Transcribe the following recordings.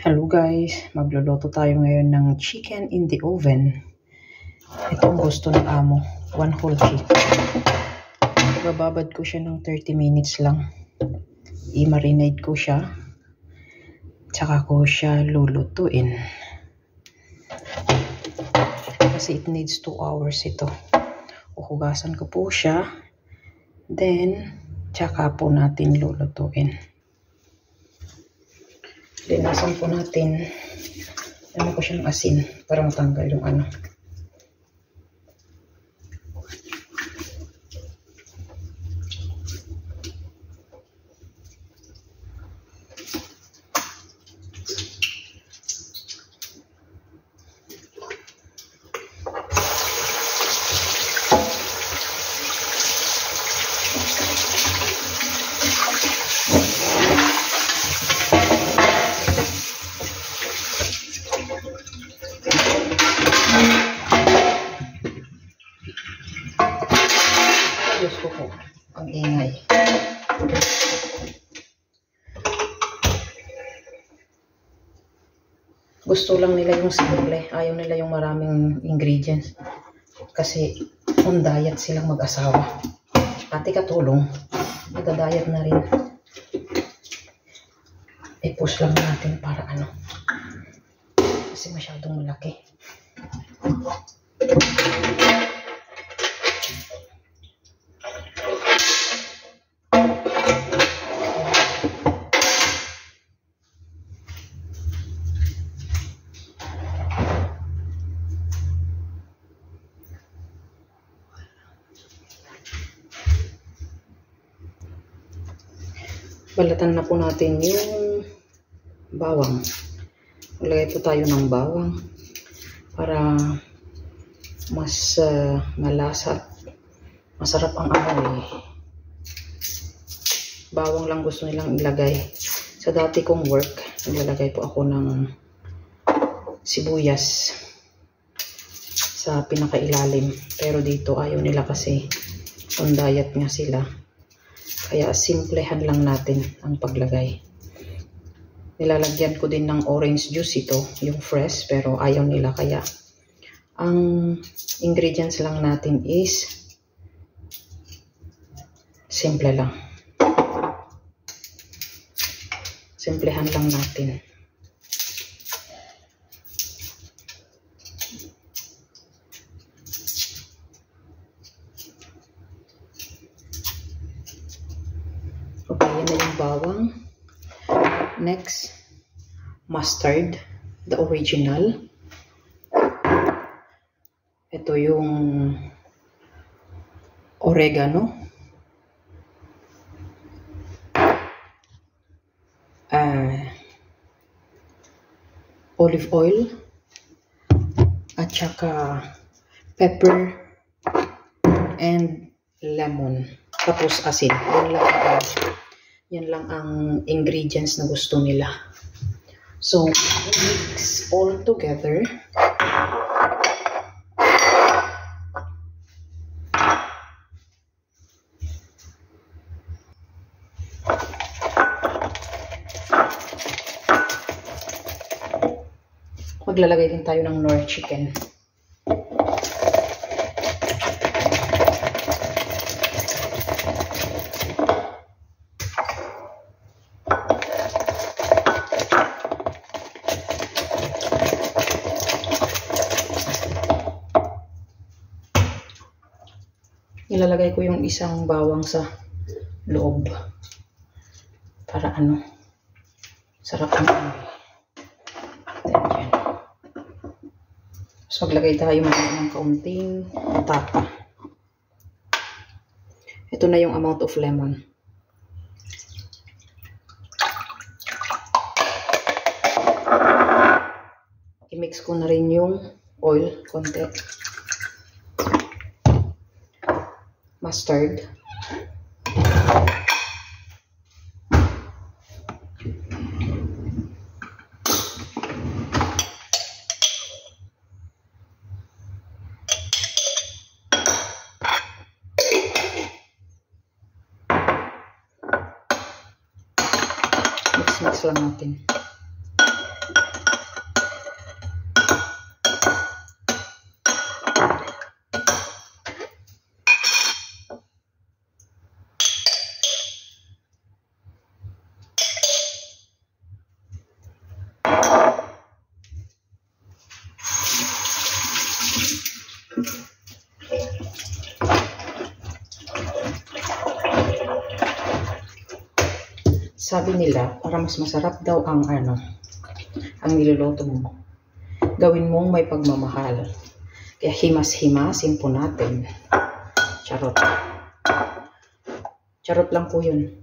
Hello guys, magluluto tayo ngayon ng chicken in the oven. Ito ang gusto ng amo, 1 whole chicken. Bababad ko siya ng 30 minutes lang. I-marinate ko siya. Tsaka ko siya lulutuin. Kasi it needs 2 hours ito. Uhugasan ko po siya. Then, tsaka po natin lulutuin. Linasan po natin. Ano ko siya ng asin para matanggal yung ano. Diyos ko po, ang ingay. Gusto lang nila yung simple. Ayaw nila yung maraming ingredients. Kasi on diet silang mag-asawa. Ate katulong, nagda-diet na rin. I-push lang natin para ano. Kasi masyadong malaki. Balatan na po natin yung bawang. Maglagay po tayo ng bawang para mas malasa at masarap ang amoy. Bawang lang gusto nilang ilagay. Sa dati kong work, naglalagay po ako ng sibuyas sa pinakailalim. Pero dito ayaw nila kasi on diet nga sila. Kaya simplehan lang natin ang paglagay. Nilalagyan ko din ng orange juice ito, yung fresh, pero ayaw nila. Kaya ang ingredients lang natin is simple lang. Simplehan lang natin. Okay, yan na yung bawang. Next, mustard, the original. Ito yung oregano. Olive oil. At saka pepper and lemon. Tapos asin. Yan lang ang ingredients na gusto nila. So, mix all together. Maglalagay din tayo ng Knorr chicken. Ilalagay ko yung isang bawang sa loob para ano, sarap ang amoy. So maglagay tayo ng kaunting tapa. Ito na yung amount of lemon. I-mix ko na rin yung oil konti. Mustard. Mix lang natin. Sabi nila, para mas masarap daw ang ang niluluto mo, gawin mong may pagmamahal. Kaya himas-himasin po natin. Charot. Charot lang po yun.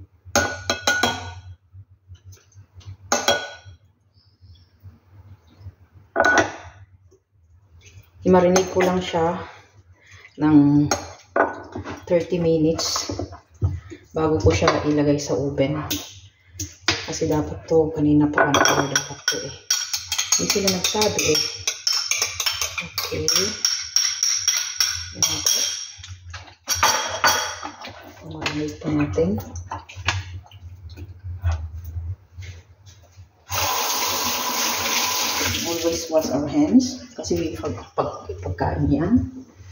Imarinig ko lang siya ng 30 minutes bago ko siya ilagay sa oven. Kasi dapat to, kanina pa dapat to eh. Hindi sila nagsabi eh. Okay. Yan po. Marinig pa natin. Always wash our hands. Kasi pagkain yan.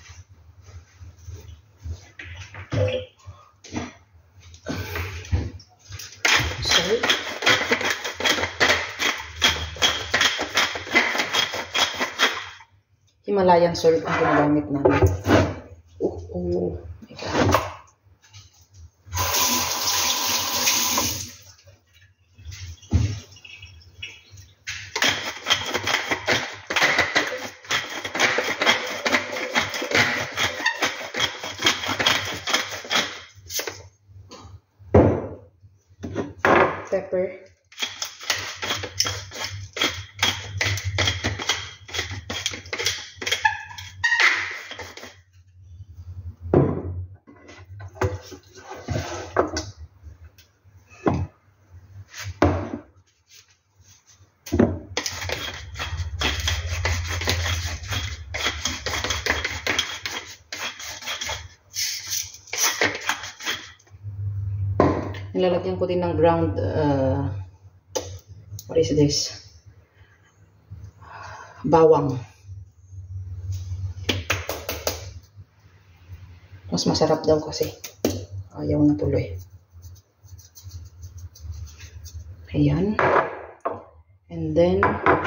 Himalayan salt ang ginagamit namin. Oh my God. Pepper. Nilalagyan ko din ng ground, what is this? Bawang. Mas masarap daw kasi. Ayaw na tuloy. Ayan. And then,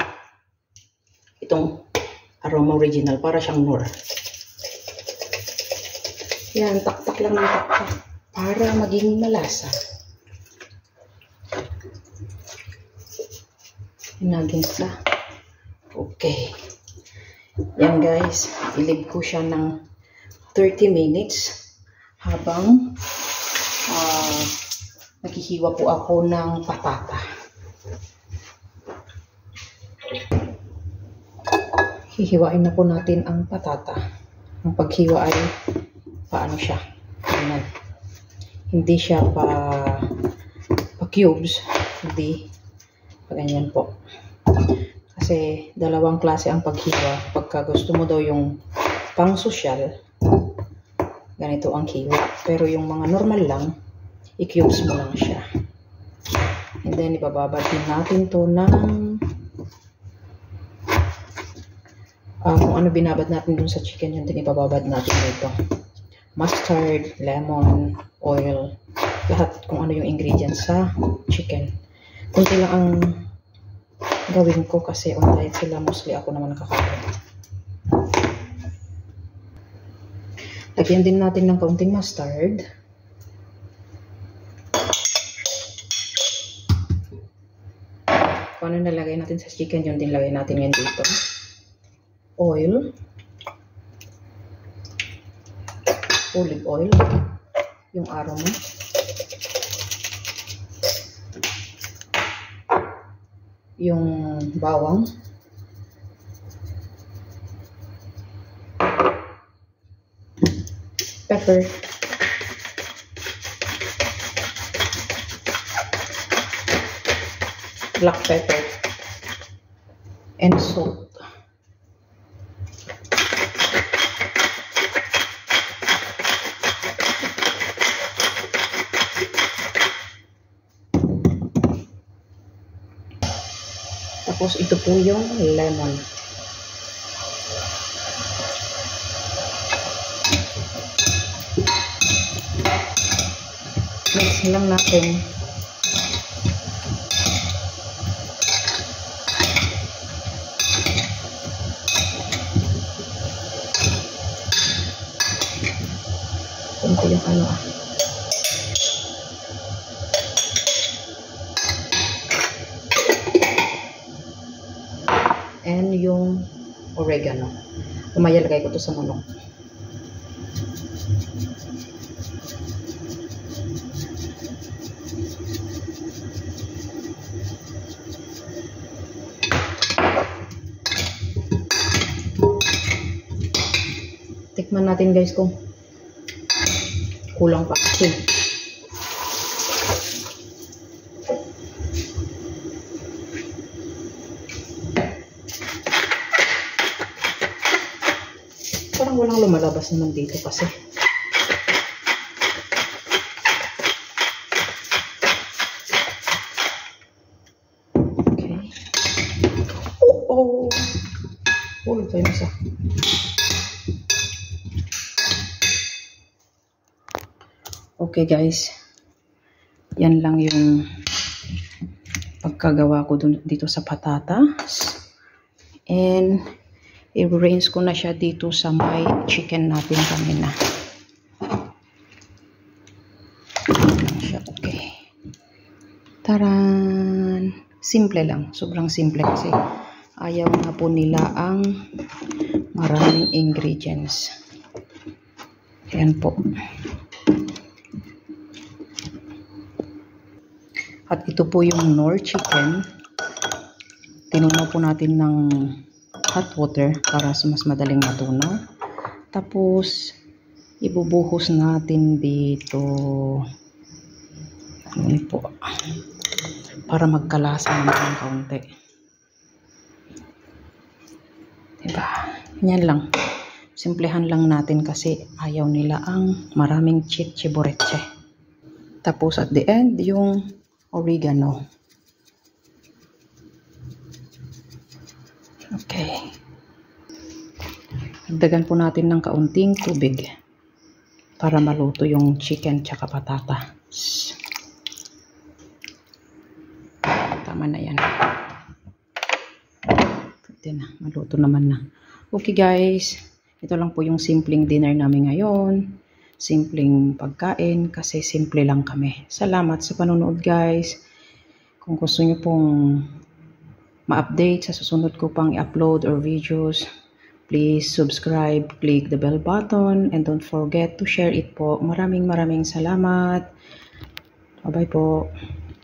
itong aroma original, para siyang Knorr. Yan, taktak lang ng taktak para maging malasa. Naging sa okay. Yan guys, ilib ko siya ng 30 minutes habang naghihiwa po ako ng patata. Hihiwain na po natin ang patata. Ang paghiwa ay paano siya? Ayan. Hindi siya pa cubes, hindi ganyan po. Kasi dalawang klase ang paghiwa. Pagka gusto mo daw yung pang social, ganito ang hiwa. Pero yung mga normal lang, i-cubes mo lang siya. And then ibababad din natin to ng kung ano binabad natin dun sa chicken, yun din ibababad natin dito. Mustard, lemon, oil, lahat kung ano yung ingredients sa chicken. Kunti lang ang gawin ko kasi on diet sila, mostly ako naman nakakain. Lagyan din natin ng kaunting mustard. Kung ano nalagay natin sa chicken, yun din lagay natin ngayon dito. Oil. Olive oil. Yung aroma. Yung bawang, pepper, black pepper, and salt. Tapos ito po yung lemon. Mix lang natin. yung ano. And yung oregano. Umaya, lagay ko to sa manok. Tikman natin guys kung kulang pa kasi. Parang walang lumalabas naman dito kasi. Okay. Oh! Ito yung isa. Okay guys, yan lang yung pagkagawa ko dito sa patatas. And i-rinse ko na siya dito sa may chicken natin kanina. Okay. Taran! Simple lang, sobrang simple kasi ayaw na po nila ang maraming ingredients. Ayan po. At ito po yung Knorr chicken. Tinunaw po natin ng hot water para mas madaling matunaw. Tapos, ibubuhos natin dito. Ano po? Para magkalasa naman ng kaunti. Diba? Yan lang. Simplehan lang natin kasi ayaw nila ang maraming chichiboreche. Tapos at the end, yung oregano. Okay. Dagdagan po natin ng kaunting tubig para maluto yung chicken tsaka patatas. Tama na yan. Pwede na. Maluto naman na. Okay guys. Ito lang po yung simpleng dinner namin ngayon. Simpleng pagkain kasi simple lang kami. Salamat sa panonood guys. Kung gusto nyo pong ma-update sa susunod ko pang i-upload or videos, please subscribe, click the bell button, and don't forget to share it po. Maraming salamat. Bye-bye po.